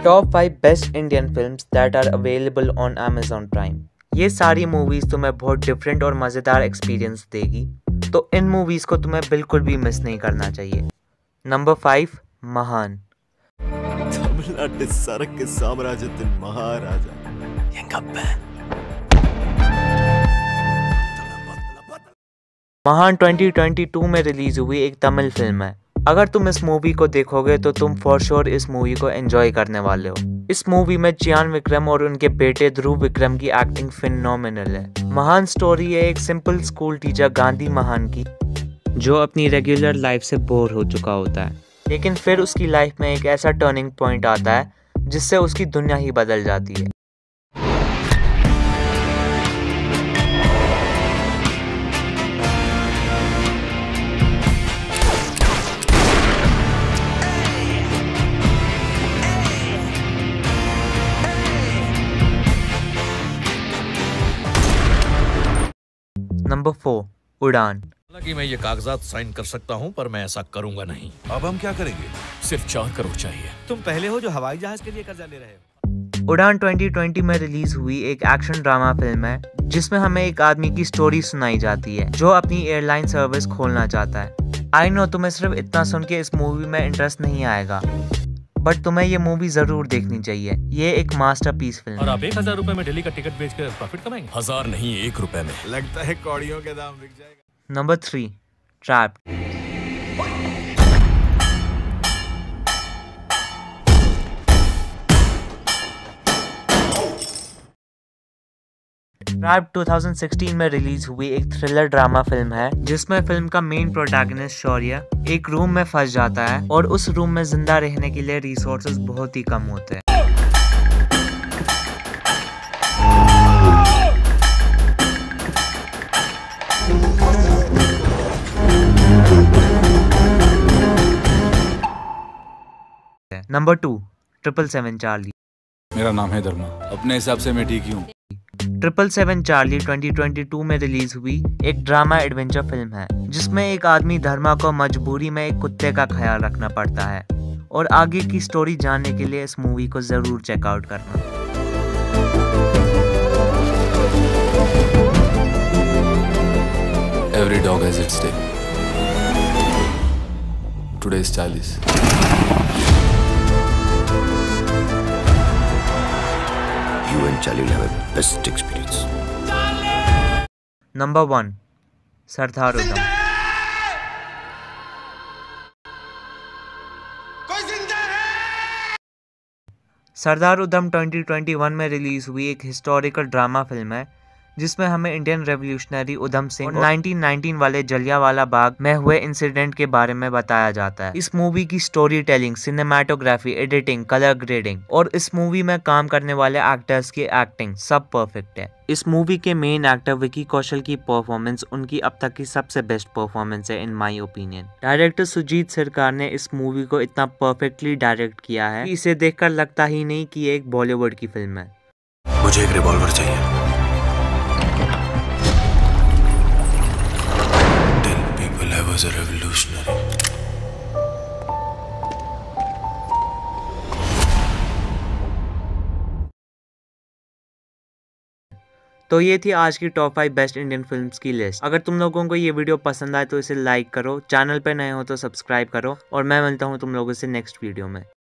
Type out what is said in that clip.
Top 5 best Indian films that are available on Amazon prime. ये सारी movies तुम्हें बहुत डिफरेंट और मज़ेदार एक्सपीरियंस देगी, तो इन मूवीज को तुम्हें बिल्कुल भी मिस नहीं करना चाहिए। नंबर 5, महान। தமிழ்நாட்டு சரக்கு சாம்ராஜ்யத்தின் மகாராஜா எங்க அப்பன் महान 2022 में रिलीज हुई एक तमिल फिल्म है। अगर तुम इस मूवी को देखोगे तो तुम फॉर श्योर इस मूवी को एंजॉय करने वाले हो। इस मूवी में चियान विक्रम और उनके बेटे ध्रुव विक्रम की एक्टिंग फिनोमिनल है। महान स्टोरी है एक सिंपल स्कूल टीचर गांधी महान की, जो अपनी रेगुलर लाइफ से बोर हो चुका होता है, लेकिन फिर उसकी लाइफ में एक ऐसा टर्निंग पॉइंट आता है जिससे उसकी दुनिया ही बदल जाती है। नंबर 4, उड़ान। हालांकि मैं ये कागजात साइन कर सकता हूँ, पर मैं ऐसा करूंगा नहीं। अब हम क्या करेंगे? सिर्फ 4 करोड़ चाहिए। तुम पहले हो जो हवाई जहाज के लिए कर्जा ले रहे हो। उड़ान 2020 में रिलीज हुई एक एक्शन ड्रामा फिल्म है, जिसमें हमें एक आदमी की स्टोरी सुनाई जाती है जो अपनी एयरलाइन सर्विस खोलना चाहता है। आई नो तुम्हें सिर्फ इतना सुन के इस मूवी में इंटरेस्ट नहीं आएगा, बट तुम्हें ये मूवी जरूर देखनी चाहिए। ये एक मास्टरपीस फिल्म और है। आप 1000 रुपए में दिल्ली का टिकट बेचकर प्रॉफिट कमाएंगे। 1000 नहीं, 1 रुपए में। लगता है कौड़ियों के दाम बिक जाएगा। Number 3, trapped. ट्रैप्ड 2016 में रिलीज हुई एक थ्रिलर ड्रामा फिल्म है, जिसमें फिल्म का मेन प्रोटैगनिस्ट शौर्य एक रूम में फंस जाता है और उस रूम में जिंदा रहने के लिए रिसोर्सेज बहुत ही कम होते हैं। Number 2, 777 Charlie. मेरा नाम है धर्मा, अपने हिसाब से मैं ठीक ही हूँ। 777 चार्ली 2022 में रिलीज हुई एक ड्रामा एडवेंचर फिल्म है, जिसमें एक आदमी धर्मा को मजबूरी में एक कुत्ते का ख्याल रखना पड़ता है। और आगे की स्टोरी जानने के लिए इस मूवी को जरूर चेकआउट करना। Every dog has its day. Today is Charlie's. You and Charlie will have a best experience. Number 1, Sardar Udham. Sardar Udham 2021 में रिलीज हुई एक हिस्टोरिकल ड्रामा फिल्म है, जिसमें हमें इंडियन रेवोल्यूशनरी उधम सिंह और 1919 वाले जलियांवाला बाग में हुए इंसिडेंट के बारे में बताया जाता है। इस मूवी की story telling, cinematography, editing, colour grading और इस मूवी में काम करने वाले एक्टर्स की एक्टिंग सब परफेक्ट है। इस मूवी के मेन एक्टर विकी कौशल की परफॉर्मेंस उनकी अब तक की सबसे बेस्ट परफॉर्मेंस है in my opinion. Director Sujit Sarkar ने इस मूवी को इतना परफेक्टली डायरेक्ट किया है कि इसे देखकर लगता ही नहीं कि ये एक बॉलीवुड की फिल्म है। मुझे एक रिवॉल्वर चाहिए। I was a revolutionary. तो ये थी आज की टॉप 5 बेस्ट इंडियन फिल्म्स की लिस्ट। अगर तुम लोगों को ये वीडियो पसंद आए तो इसे लाइक करो, चैनल पे नए हो तो सब्सक्राइब करो, और मैं मिलता हूँ तुम लोगों से नेक्स्ट वीडियो में।